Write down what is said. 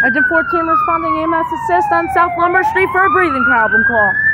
Engine 14 responding EMS assist on South Lumber Street for a breathing problem call.